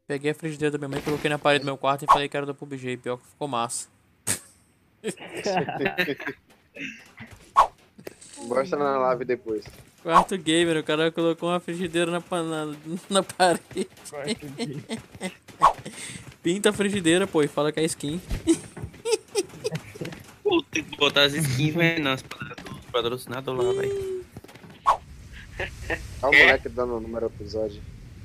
Peguei a frigideira da minha mãe, coloquei na parede do meu quarto e falei que era da PUBG. Pior que ficou massa. Mostra na live depois. Quarto gamer, o cara colocou uma frigideira na parede. Pinta a frigideira, pô, e fala que é skin. Pô, tem que botar as skins, velho, nas patrocinadas lá, velho. Olha o moleque dando o número do episódio.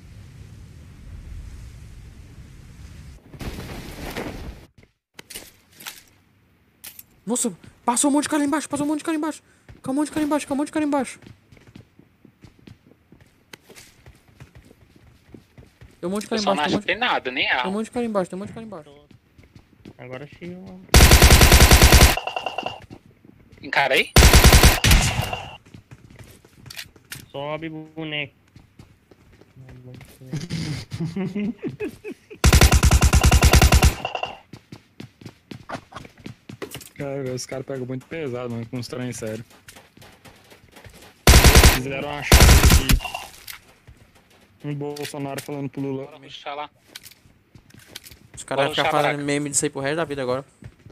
Nossa, passou um monte de cara lá embaixo, passou um monte de cara embaixo. Calma, um monte de cara embaixo, calma, um monte de cara embaixo. Tem um monte de cara Eu só embaixo, não acho que tem nada, nem tem um algo. monte de cara embaixo, tem um monte de cara embaixo. Agora achei um. Encarei? Sobe boneco. Cara, os caras pegam muito pesado, mano, com os trem sério. Fizeram uma chave aqui. Um Bolsonaro falando pro Lula. Bora ruxar lá. Os caras vão Bora ficar ruxar, fazendo meme disso aí pro resto da vida agora.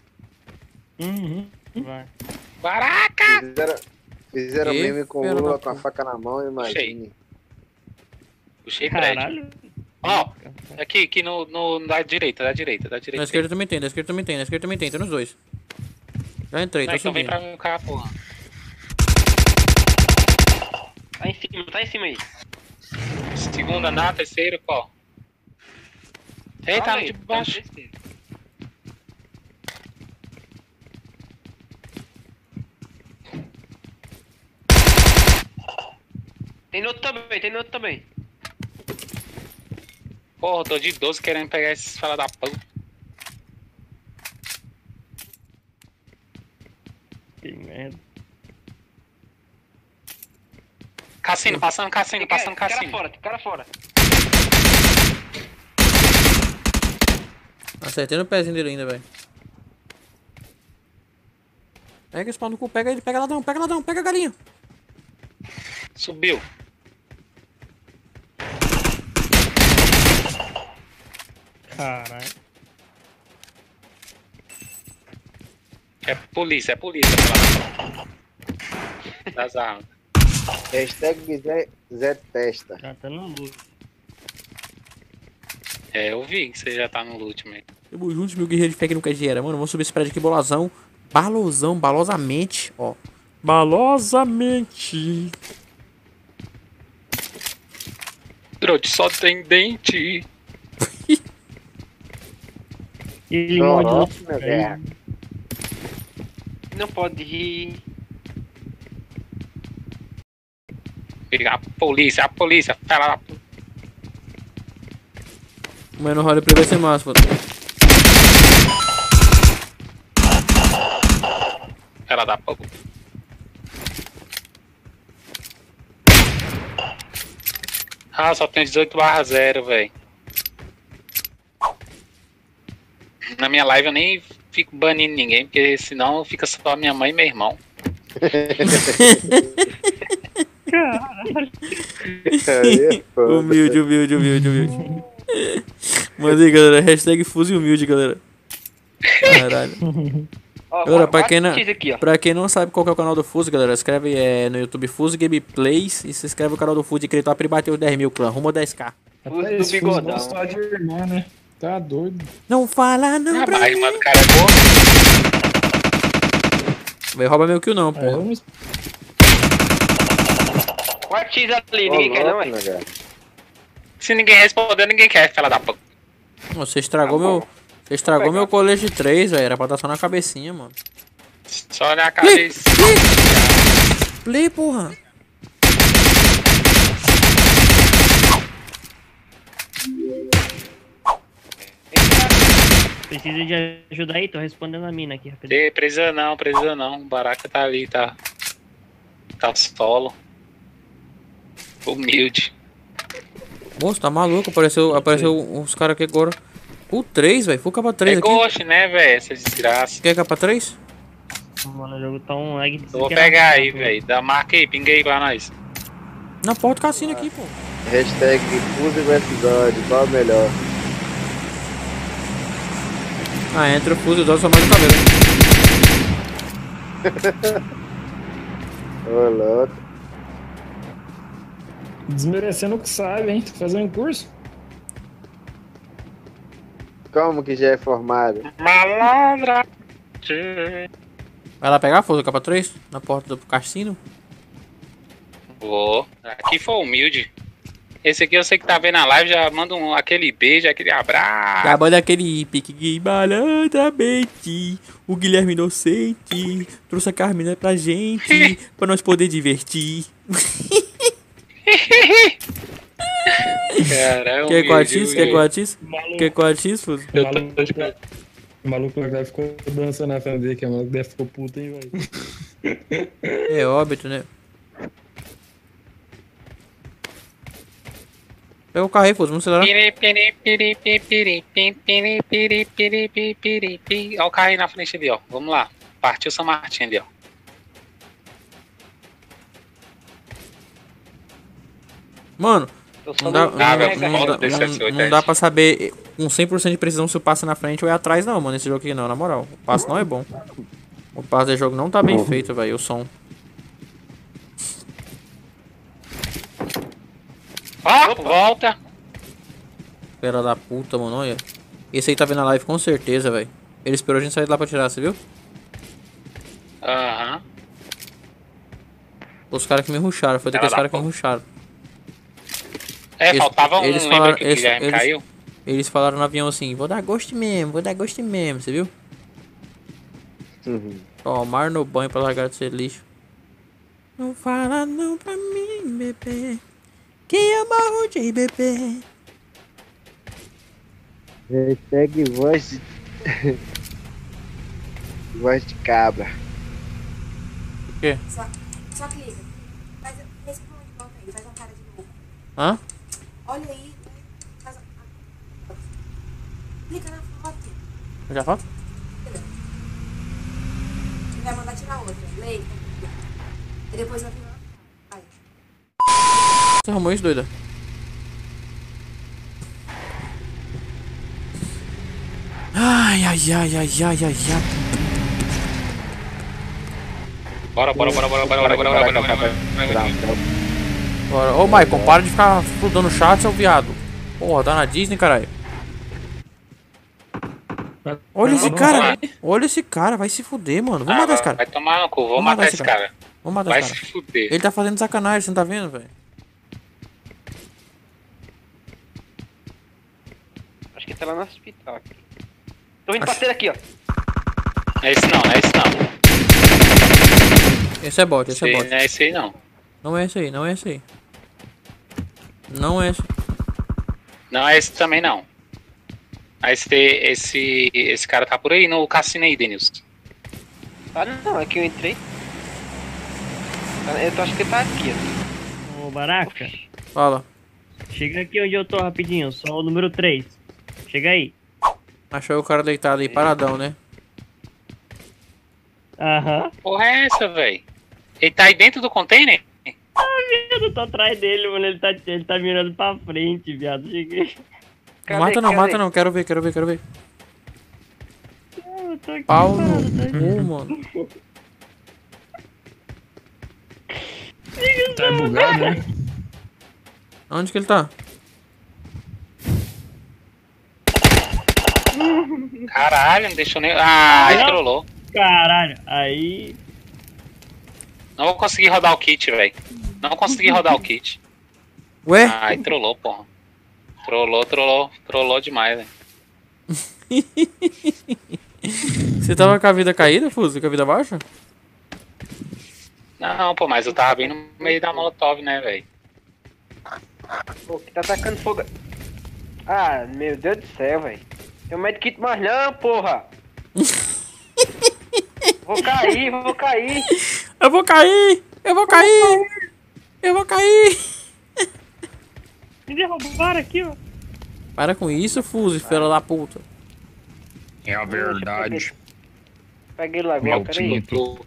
Vai. Baraca! Fizeram Que meme com o filha Lula da com a puta. faca na mão, imagine. Puxei prédio. Caralho. Ó, aqui no da direita, da direita, da Na direita. esquerda também tem, na esquerda também tem, na esquerda também tem, tem nos dois. Já entrei, Não, tô então vem subindo. pra cá, porra. Tá em cima aí. Segundo andar, terceiro, qual? Eita, Calma no aí, de baixo. tá no terceiro. Tem no outro também, tem no outro também. Porra, eu tô de 12 querendo pegar esses fala da puta. Que merda. Cassino, passando cassino, passando Cara cassino. fora, cara fora. Acertei no pezinho dele ainda, velho. Pega esse pau no cu, pega ele, pega ladrão, pega a galinha. Subiu. Caralho. É polícia, fala das armas. Hashtag Zé Testa. Já tá no luto. É, eu vi que você já tá no loot mesmo. Tamo juntos, meu guerreiro de fé que nunca gera. Mano, vamos subir esse prédio aqui, bolazão. Balosamente, ó. Balosamente. Trote só tem dente. Ele Xarope, morde meu velho. Não pode rir. A polícia, fala da puta. Mano, roleplay vai ser massa, pô. Fala da puta. Ah, só tem 18/0, velho. Na minha live eu nem fico banindo ninguém, porque senão fica só minha mãe e meu irmão. Aí é foda. Humilde. Manda aí, galera. Hashtag Fuse humilde, galera. Caralho. Ó, Galera, pra quatro quem, não, X aqui, ó. pra quem não sabe qual que é o canal do Fuse, galera, escreve no YouTube Fuse Gameplays e se inscreve no canal do Fuse e gritar pra ele bater os 10 mil, clã. Rumo a 10k. Uso do Esse fuso bigodão. gostar de irmã, né? Tá doido. Não fala não Ah, pra mas a mim. irmã do cara é boa. Vai roubar meu kill não, É, porra. eu não 4x ali, Ô, ninguém quer não, louco, velho. né, cara? Se ninguém responder, ninguém quer, fala da puta. Você estragou meu... Você estragou meu colete de 3, velho. Era pra estar só na cabecinha, mano. Só na cabeça. Play, porra. Precisa de ajuda aí? Tô respondendo a mina aqui, rapidinho. Precisa não. O Baraka tá ali, tá. Tá solo. Humilde. Moço, tá maluco? Apareceu uns caras aqui agora. O 3, velho. Full capa 3 É aqui. ghost, né, velho? Essa desgraça. Quer capa 3? Mano, o jogo tá um lag Eu vou pegar aí, velho. Dá marca aí, pinga aí pra nós. Na porta do cassino aqui, pô. Hashtag Fuse vs God, qual é o melhor? Ah, entra o Fuso e dá só mais o cabelo. Ô, louco. Desmerecendo o que sabe, hein? Tô fazendo curso. Como que já é formado? Malandra. Vai lá pegar, Fuso, capa 3? Na porta do cassino? Vou. Aqui foi humilde. Esse aqui eu sei que tá vendo a live, já manda aquele beijo, aquele abraço. Já manda aquele pique malandramente. O Guilherme Inocente trouxe a Carmina pra gente, pra nós poder divertir. Caramba. Quer coatis? Quer coatis? Quer coatis, Fuso? O maluco lá ficou dançando na frente dele, que o maluco deve ficou puto, hein, velho. É óbito, né? Pega o carro aí, Fuso, vamos acelerar. Olha o carro aí na frente ali, ó. Vamos lá. Partiu São Martin ali, ó. Mano, Eu só não dá, não- não dá pra saber com 100% de precisão se o passe é na frente ou é atrás, não, mano. Esse jogo aqui não, na moral. O passe não é bom. O passe desse jogo não tá bem feito, velho. O som. Ó, volta. Pera da puta, mano. Olha. Esse aí tá vendo a live com certeza, velho. Ele esperou a gente sair de lá pra tirar, você viu? Aham. Os caras que me rusharam. Foi daqueles caras que me rusharam. É, Eles- faltava um. eles Lembra falaram- que o Guilherme eles- caiu? Eles falaram no avião assim: vou dar gosto mesmo, você viu? Uhum. Tomar no banho pra largar de ser lixo. Não fala não pra mim, bebê. Que eu morro de bebê. Hashtag voz de... voz de cabra. O quê? Só clica. Faz, responde, volta aí, faz uma cara de novo. Hã? Olha aí, faz a... Clica na foto. Já falta? E vai mandar tirar outra. Leia. E depois vai virar. Vai. Você arrumou isso, doida? Ai, ai, ai, ai, ai, ai, ai. Bora. Bora. Ô, Maicon, para de ficar fludando o chat, seu viado. Porra, tá na Disney, caralho. Olha esse cara. Olha esse cara, vai se fuder, mano. Vamos matar esse cara. Vai tomar no cu, vou Vamos matar esse cara. Vamos matar Vai esse se cara. fuder. Ele tá fazendo sacanagem, você não tá vendo, velho? Acho que tá lá no hospital aqui. Tô vindo parceiro aqui, ó. É esse não, é esse não. Esse é bot, esse é Esse bot. não é esse aí não. Não é esse aí, não é esse aí. Não é esse. Não é esse também não. Ah, esse cara tá por aí no cassino aí, Denilson. Ah, não, é que eu entrei. Eu acho que ele tá aqui, ó. Ô, Baraca, Fala. chega aqui onde eu tô rapidinho, só o número 3. Chega aí. Achou o cara deitado aí, paradão, né? Aham. Porra é essa, velho? Ele tá aí dentro do container? Eu tô atrás dele, mano. Ele tá mirando pra frente, viado. Cheguei. Não mata não, mata não. Quero ver. Eu tô aqui Pau parado, no tá? cu, mano. Tá bugado, né? Onde que ele tá? Caralho, não deixou nem. Ah, ele Não. trollou. Caralho, aí. Não vou conseguir rodar o kit, velho. Não consegui rodar o kit. Ué? Ai, trollou, porra. Trollou demais, velho. Você tava com a vida caída, Fuso? Com a vida baixa? Não, pô, mas eu tava bem no meio da molotov, né, velho? Pô, que tá atacando fogo. Ah, meu Deus do céu, velho. Tem um medkit mais não, porra. Vou cair. Eu vou cair! Eu vou cair! Me derrubaram aqui, ó. Para com isso, Fuso, filha da puta. É a verdade. Peguei ele lá agora, peraí. Maldito.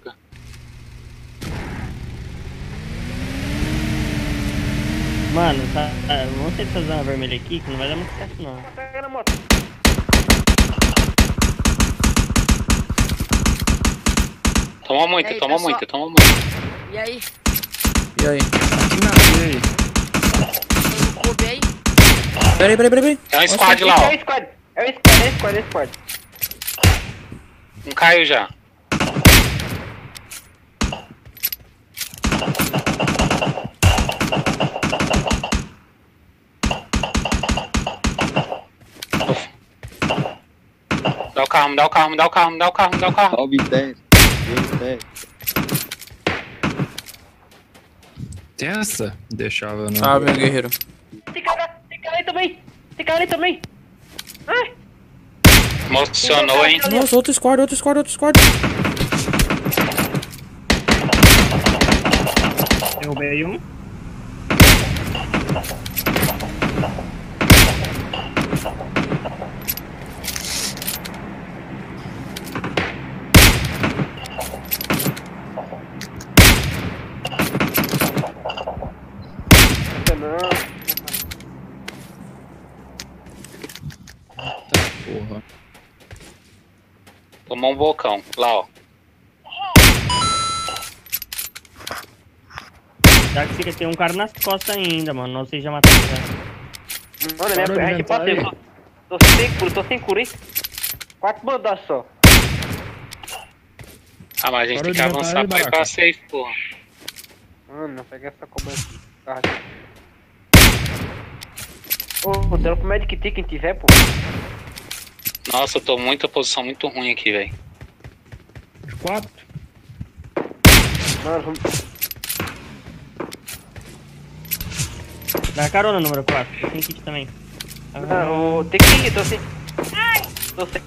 Mano, tá. Vamos tentar usar a vermelha aqui, que não vai dar muito certo, não. Pega na moto. Toma muito, E aí, toma pessoal? muito, toma muito. E aí? E aí? Tem um clube aí? Peraí. Tem um squad lá, É ó. o squad. É o squad. Um caiu já. Dá o carro. Sobe 10. 10. Tem essa? Deixava não. Salve, meu guerreiro. Tem cara ali também. Ai. Emocionou, hein? Nossa, outro squad. Derrubei um. Porra. Tomou um bocão. Lá, ó. Já que fica, tem um cara nas costas ainda, mano. Não sei se já matou já. Mano, Parou de minha inventar pode aí. tô sem cura, hein? 4 mandados só. Ah, mas a gente Parou tem de que inventar avançar aí, pra ir pra Baraka. safe, porra. Mano, não pega essa cobertura. Ô, deu pro Magic T quem tiver, pô. Nossa, eu tô muita posição muito ruim aqui, velho. 4. Mano, Dá carona, número 4. Tem kit também. não, tem que ir, tô sem. Tô sem.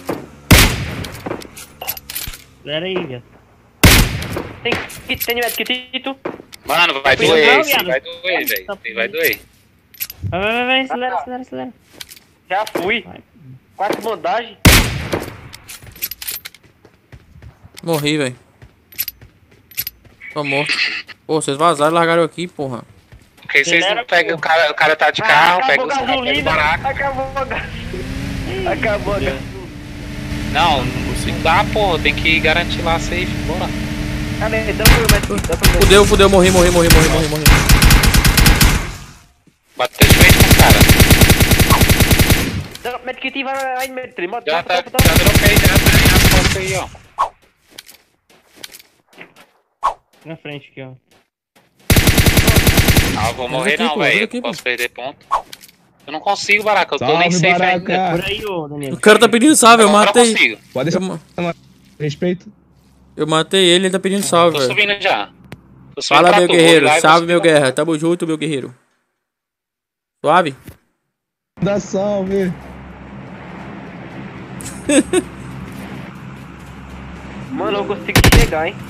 Zera aí, viado. Tem kit, tem Magic T, tu. Mano, vai Cuidado, doer, viado. vai doer, velho. Vai doer. Vai, acelera. Já fui. Vai. 4 bandagens. Morri, velho. Tô morto. Pô, vocês vazaram e largaram eu aqui, porra. Porque vocês Acelera, não pegam, o cara tá de carro, pega os caras pega o baraco. Acabou a gasolina. Acabou a gasolina. Não dá, porra, tem que garantir lá a safe, bora. Cadê? Dá pra Magic T, dá pra Magic T. Fudeu, morri. Bateu de frente com os caras. Dá Magic T, vai, Magic T. Já dropei, já tem as costas aí, ó. Na frente aqui, ó. Ah, eu vou morrer aqui, não, pô, velho. aqui, Eu pô. posso perder ponto. Eu não consigo, Baraka, eu tô nem Salve, safe Baraka. ainda. Por aí, ô, Daniel. O cara tá pedindo salve, eu Agora eu matei. consigo. Pode Eu, deixar. ma- Respeito. eu matei ele tá pedindo salve, Tô velho. subindo já. Tô subindo Fala, pra meu tu, vou guerreiro. ligar e Salve, vou meu subir. guerra. Tamo junto, meu guerreiro. Suave? Dá salve. Mano, eu consigo chegar, hein?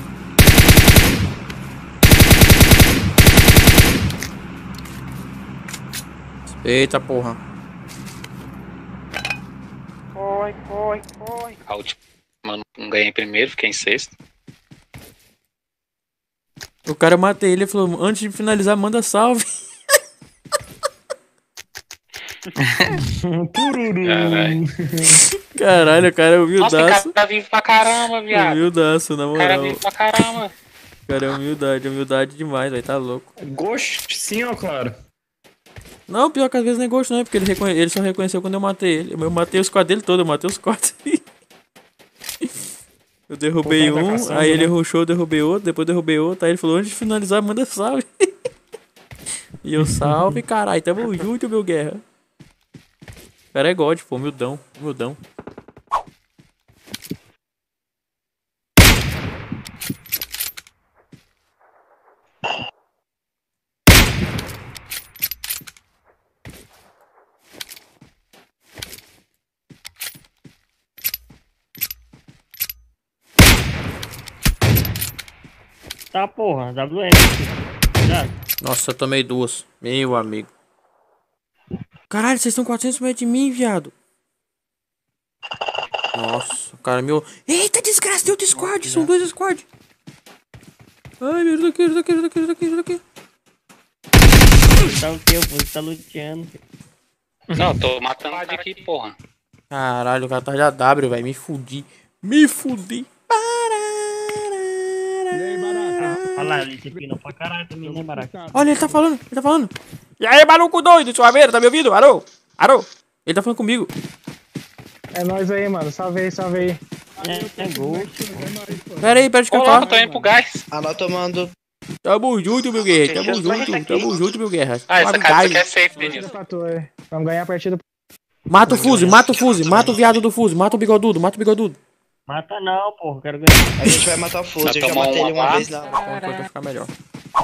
Eita, porra. Corre. A última, não ganhei primeiro, fiquei em sexto. O cara, eu matei ele e falou, antes de finalizar, manda salve. Tururu. Caralho. Caralho, o cara é Nossa, tem humildaço. cara vivo pra caramba, viado. Humildaço, na Cara moral. vivo pra caramba. Cara, é humildade demais, velho, tá louco. Ghost, sim ou claro? Não, pior que às vezes não é gosto, não é porque ele só reconheceu quando eu matei ele. Eu matei os quatro dele todo, eu matei os quatro. Eu derrubei Pô, tá um, caçando, aí ele né? rushou, eu derrubei outro, depois derrubei outro, aí ele falou, antes de finalizar, manda salve. E eu, salve, caralho, tamo junto, meu guerra. O cara é God, pô, humildão. Tá, porra. WM aqui. Já. Nossa, eu tomei duas. Meu amigo. Caralho, vocês estão 400 metros de mim, viado. Nossa, o cara meu... Eita, desgraça, tem outro squad. São dois squad. Ai, meu Deus, daqui. Tá o teu, você tá luteando. Não, tô matando o aqui, porra. Caralho, o cara tá de AW, velho. Me fudi. Parará. Olha lá, ele te pinou pra caralho também, né, Baraca? Olha, ele tá falando, ele tá falando. E aí, maluco doido, suaveiro, tá me ouvindo? Alô? Alô? Ele tá falando comigo. É nóis aí, mano. Salve aí, salve aí. É gol. Pera aí, pera de Ô, cantar. louco, tô indo pro gás. Alô, tomando. Tamo junto, meu guerreiro. Tamo junto, meu guerreiro. Ah, essa Suave casa gás. aqui é safe, Partida Denilson. pra tu aí. Vamos ganhar a partida. Mata o Fuse, mata o viado do Fuse, mata o bigodudo. Mata não, porra, quero ganhar. A gente vai matar o Fuso. Eu já matei ele uma vez lá. Pronto, vai ficar melhor.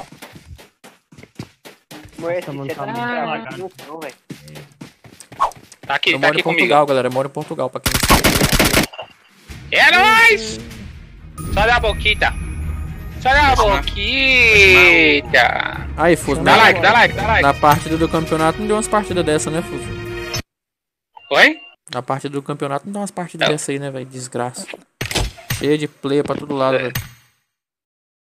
Moleque, Tá, mano, você tá tá muito muito travado cagado. no chão, velho. Tá aqui, Eu tá moro aqui em comigo. Portugal, galera. Eu moro em Portugal, pra quem não sabe. É nóis! Só dá a boquita. Só dá a boquita. Aí, Fuse. Dá like, dá like, dá like. Na partida do campeonato não deu umas partidas dessa, né, Fuse? Oi? Na partida do campeonato não deu umas partidas dessa aí, né, velho? Desgraça. Cheia de player pra todo lado, velho.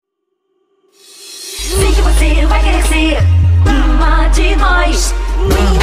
Sei que você vai querer ser uma de nós.